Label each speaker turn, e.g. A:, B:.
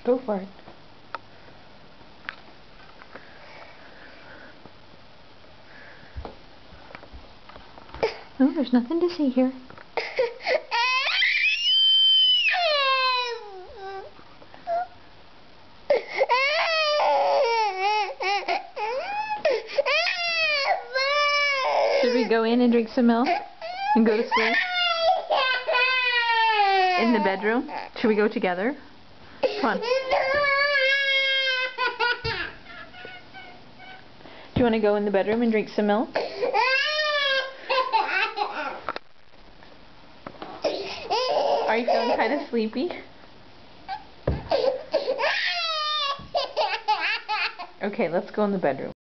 A: Go for it. Oh, there's nothing to see here. Should we go in and drink some milk and go to sleep? In the bedroom? Should we go together? Come on. Do you want to go in the bedroom and drink some milk? Are you feeling kind of sleepy? Okay, let's go in the bedroom.